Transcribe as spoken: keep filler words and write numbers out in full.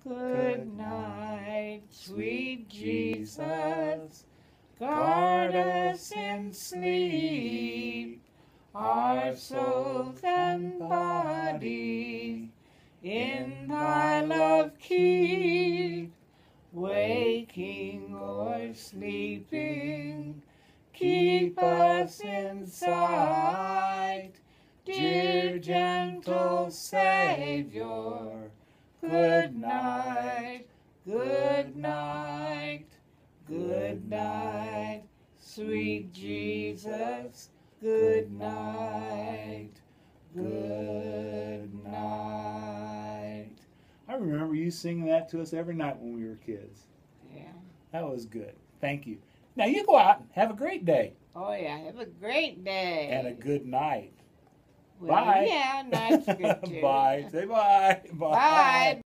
Good night, sweet Jesus. Guard us in sleep, our souls and body in thy love keep. Waking or sleeping, keep us in sight, dear gentle Savior. Good night, good night, good night, sweet Jesus. Good night, good night. I remember you singing that to us every night when we were kids. Yeah. That was good. Thank you. Now you go out and have a great day. Oh, yeah. Have a great day. And a good night. Well, bye. Yeah, night's good too. Bye. Say bye. Bye. Bye.